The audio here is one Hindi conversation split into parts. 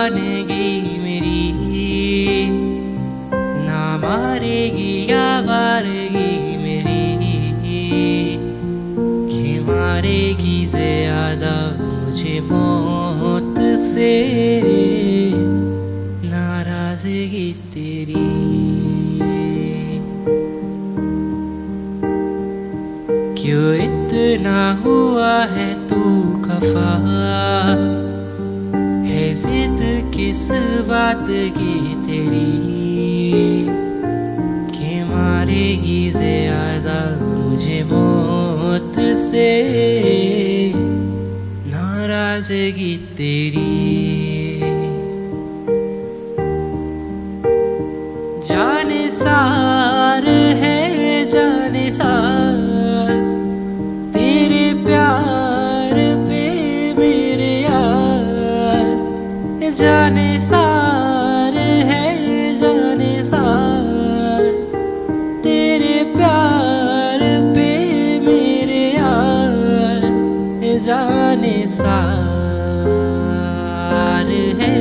दीवानगी मेरी ना मारेगी आवारगी मेरी कि मारेगी ज्यादा मुझे मौत से नाराजगी तेरी। क्यों इतना हुआ है तू खफा, है जिद किस बात की तेरी कि मारेगी ज्यादा मुझे मौत से नाराजगी तेरी। जाने सार है जाने सार तेरे प्यार पे मेरे यार, जाने सार है जाने सार तेरे प्यार पे मेरे यार, जाने सार है।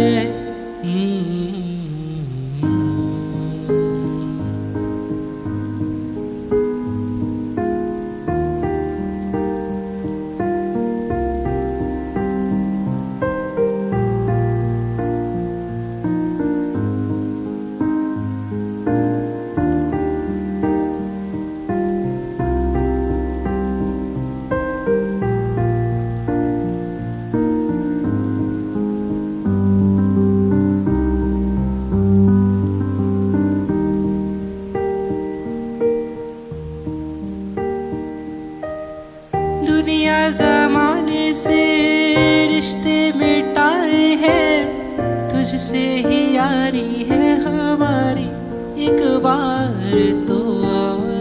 दुनिया जमाने से रिश्ते मिटाए हैं, तुझसे ही यारी है हमारी एक बार तो आ।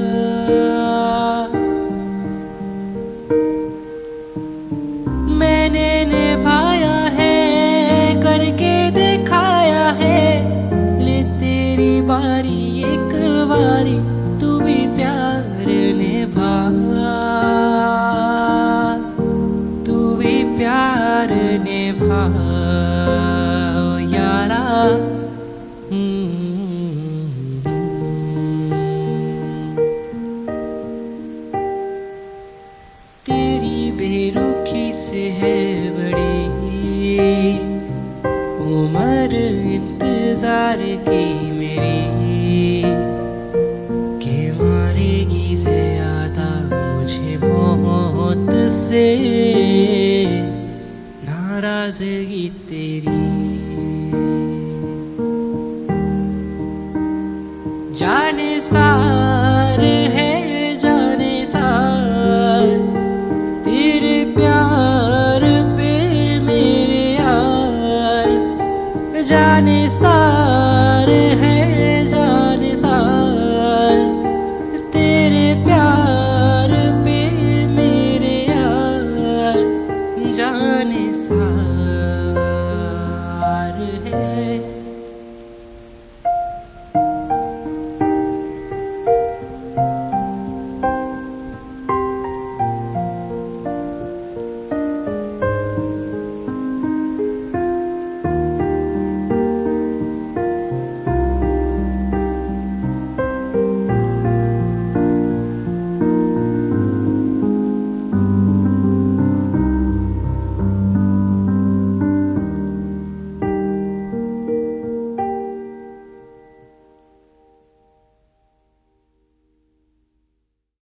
मैंने निभाया है करके दिखाया है, ले तेरी बारी एक बारी तू भी प्यार निभा, प्यार निभा यारा। तेरी बेरुखी से है बड़ी उम्र इंतजार की मेरी कि मारेगी ज्यादा मुझे मौत से नाराजगी तेरी। जाने सा